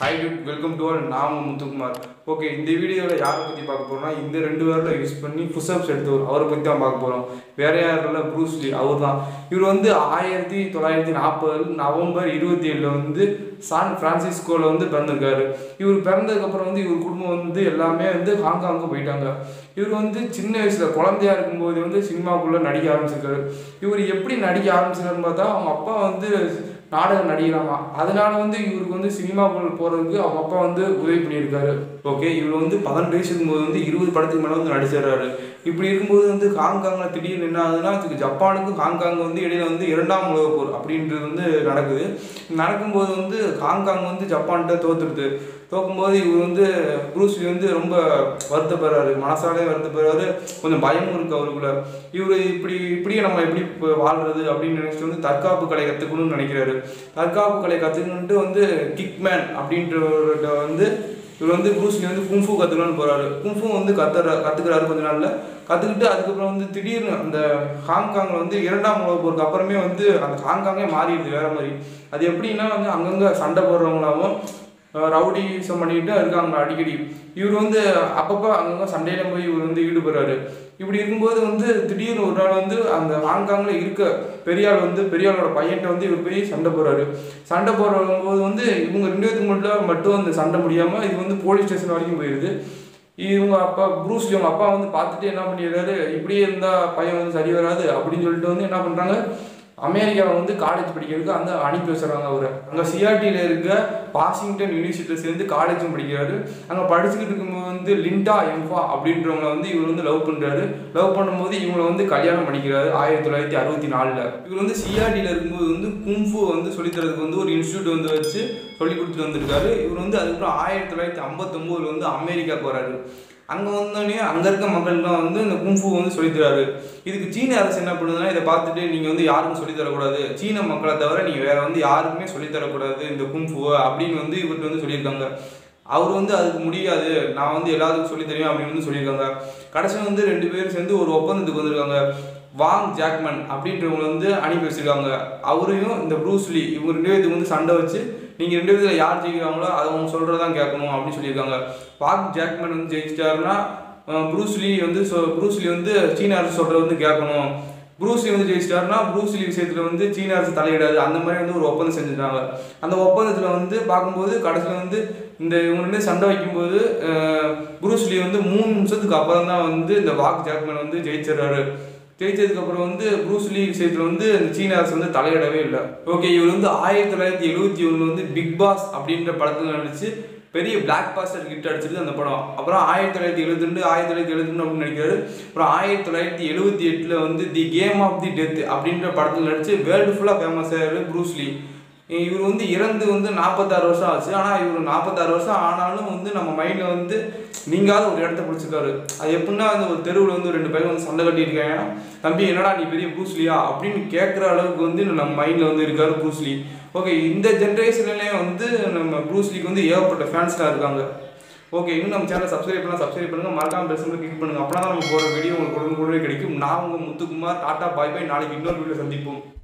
Hi dude, welcome to all. நான் Muthukumar. Okay, இந்த வீடியோவில் யாரை பற்றி பார்க்க போகிறோம்னா, இந்த 2 வாரத்தில் யூஸ் பண்ணி புஷ்அப்ஸ் எடுத்தவர் அவரை பற்றி தான் பார்க்க போகிறோம். வேற யாரும் இல்லை, ப்ரூஸ் லீ. அவர் தான். இவர் வந்து 1940 நவம்பர் 27 வந்து சான் பிரான்சிஸ்கோவில் பிறந்திருக்காரு. இவர் பிறந்ததுக்கப்புறம் இவர் குடும்பம் எல்லாமே ஹாங்காங்கு போயிட்டாங்க. இவர் சின்ன வயசில் குழந்தையா இருக்கும்போது சினிமாக்குள்ளே நடிக்க ஆரம்பிச்சிருக்காரு. இவர் எப்படி நடிக்க ஆரம்பிச்சிருக்காருன்னு பார்த்தா, அவங்க அப்பா நாடக நடிகராமா. அதனால இவருக்கு சினிமாக்குள்ள போகிறதுக்கு அவங்க அப்பா உதவி பண்ணியிருக்காரு. ஓகே, இவர் 18 வயசு இருக்கும்போது 20 படத்துக்கு மேலே நடிச்சிடறாரு. இப்படி இருக்கும்போது ஹாங்காங்கில் திடீர்னு என்ன ஆகுதுன்னா, ஜப்பானுக்கும் ஹாங்காங் இடையில 2ஆம் உலகப் போர் அப்படின்றது நடக்குது. நடக்கும்போது ஹாங்காங் ஜப்பான்கிட்ட தோத்துடுது. தோக்கும்போது இவர் ப்ரூஸ் லீ ரொம்ப வருத்தப்படுறாரு, மனசாலே வருத்தப்படுறாரு. கொஞ்சம் பயமும் இருக்குது அவருக்குள்ள. இவர் இப்படியே நம்ம எப்படி வாழ்றது அப்படின்னு நினச்சிட்டு தற்காப்பு கலை கற்றுக்கணும்னு நினைக்கிறாரு. தற்காப்பு கலை கற்றுக்கணுன்ட்டு கிக்மேன் அப்படின்றவர்கிட்ட இவர் ப்ரூஸ் லீ குங்ஃபூ கற்றுக்கணும்னு போகிறாரு. குங்ஃபூ கற்றுக்கிறாரு கொஞ்ச நாளில். கற்றுக்கிட்டு அதுக்கப்புறம் திடீர்னு அந்த ஹாங்காங்கில் 2ஆம் உலகப் போருக்கு அப்புறமே அந்த ஹாங்காங்கே மாறிடுது வேறு மாதிரி. அது எப்படின்னா அங்கங்கே சண்டை போடுறவங்களாவும் ரவுடிசம் பண்ணிக்கிட்டு இருக்காங்க அடிக்கடி. இவர் அப்பப்போ அங்கங்கே சண்டையில போய் இவர் ஈடுபடுறாரு. இப்படி இருக்கும்போது திடீர்னு ஒரு நாள் அந்த ஹாங்காங்கில் இருக்க பெரியாளோட பையன்கிட்ட இவர் போய் சண்டை போடுறாரு. சண்டை போடும்போது இவங்க 2 பேத்துக்கு மட்டும் அந்த சண்டை முடியாமல் இது போலீஸ் ஸ்டேஷன் வரைக்கும் போயிடுது. இவங்க அப்பா ப்ரூஸ் லீ அவங்க அப்பா பார்த்துட்டு என்ன பண்ணிடுறாரு, இப்படியே இருந்தால் பையன் சரி வராது அப்படின்னு சொல்லிட்டு என்ன பண்ணுறாங்க, அமெரிக்காவை காலேஜ் படிக்கிறதுக்கு அனுப்பி வச்சுறாங்க அவரை. அங்கே சிஆர்டியில் இருக்க வாஷிங்டன் யூனிவர்சிட்டியில் சேர்ந்து காலேஜும் படிக்கிறாரு. அங்கே படிச்சுக்கிட்டு இருக்கும்போது லிண்டா எம்ஃபா அப்படின்றவங்களை இவர் லவ் பண்ணுறாரு. லவ் பண்ணும்போது இவங்களை கல்யாணம் பண்ணிக்கிறாரு 1964. இவர் சிஆர்டியில் இருக்கும்போது குங்ஃபூ சொல்லித்தரதுக்கு ஒரு இன்ஸ்டியூட் வச்சு சொல்லி கொடுத்துட்டு வந்திருக்காரு. இவர் அதுக்கப்புறம் 1959 அமெரிக்காவுக்கு வராரு. அங்கே வந்தோடனே அங்கே இருக்க மக்கள்லாம் இந்த குங்ஃபூ சொல்லித்தராரு. இதுக்கு சீன அரசு என்ன பண்ணுதுன்னா, இதை பார்த்துட்டு நீங்கள் யாருக்கும் சொல்லித்தரக்கூடாது, சீன மக்களை தவிர நீங்கள் வேறு யாருக்குமே சொல்லித்தரக்கூடாது இந்த குங்ஃபூவை அப்படின்னு இவர்கிட்ட சொல்லியிருக்காங்க. அவர் அதுக்கு முடியாது, நான் எல்லாத்துக்கும் சொல்லி தெரியும் அப்படின்னு சொல்லியிருக்காங்க. கடைசியில் 2 பேரும் சேர்ந்து ஒரு ஒப்பந்தத்துக்கு வந்திருக்காங்க. வாங் ஜாக்மன் அப்படின்றவங்களை அனுப்பி வச்சிருக்காங்க. அவரையும் இந்த ப்ரூஸ் லீ இவங்க 2 பேருக்கு சண்டை வச்சு, நீங்கள் 2 பேர்த்துல யார் ஜெயிக்கிறாங்களோ அதை அவங்க சொல்கிறதான் கேட்கணும் அப்படின்னு சொல்லியிருக்காங்க. வாங் ஜாக்மன் ஜெயிச்சிட்டாருன்னா ப்ரூஸ் லீ சீன அரசு சொல்கிறது கேட்கணும். ப்ரூஸ் லீ ஜெயிச்சிட்டாருன்னா ப்ரூஸ் லீ விஷயத்தில் சீன அரசு தலையிடாது. அந்த மாதிரி ஒரு ஒப்பந்தம் செஞ்சுட்டாங்க. அந்த ஒப்பந்தத்தில் பார்க்கும்போது கடைசியில் இந்த இவங்க சண்டை வைக்கும்போது ப்ரூஸ் லீ 3 நிமிஷத்துக்கு அப்புறம் தான் இந்த வாங் ஜாக்மன் ஜெயிச்சிடறாரு. ஜெயிச்சதுக்கப்புறம் ப்ரூஸ் லீ விஷயத்தில் இந்த சீன அரசு தலையிடவே இல்லை. ஓகே, இவர் 1971 பிக் பாஸ் அப்படின்ற படத்தில் நடிச்சு பெரிய பிளாக் பாஸ்டர் ஹிட் அடிச்சிருக்கு அந்த படம். அப்புறம் 1972 அப்படின்னு நினைக்கிறாரு. அப்புறம் 1978 the game of the death அப்படின்ற படத்தில் நடிச்சு வேர்ல்டு ஃபுல்லாக ஃபேமஸ் ஆகிறாரு ப்ரூஸ் லீ. இவர் இறந்து 46 வருஷம் ஆச்சு. ஆனால் இவர் 46 வருஷம் ஆனாலும் நம்ம மைண்டில் நீங்காத ஒரு இடத்த பிடிச்சிருக்காரு. அது எப்படின்னா ஒரு தெருவில் 2 பேரும் சண்டை கட்டியிருக்காங்க. தம்பி என்னடா நீ பெரிய ப்ரூஸ் லீயா அப்படின்னு கேட்குற அளவுக்கு நம்ம மைண்டில் இருக்காரு ப்ரூஸ் லீ. ஓகே, இந்த ஜென்ரேஷன்லேயே நம்ம ப்ரூஸ் லீக்கு ஏகப்பட்ட ஃபேன்ஸ்லாம் இருக்காங்க. ஓகே, இன்னும் நம்ம சேனலை சப்ஸ்கிரைப் பண்ணுங்கள், மறக்காம பெல் சிம்பலை கிளிக் பண்ணுங்கள். அப்படின்னா தான் நம்ம போகிற வீடியோ உங்களுக்கு உடனே கிடைக்கும். நான் உங்கள் முத்துக்குமார். டாட்டா, பாய் பாய். நாளைக்கு இன்னொரு வீடியோ சந்திப்போம்.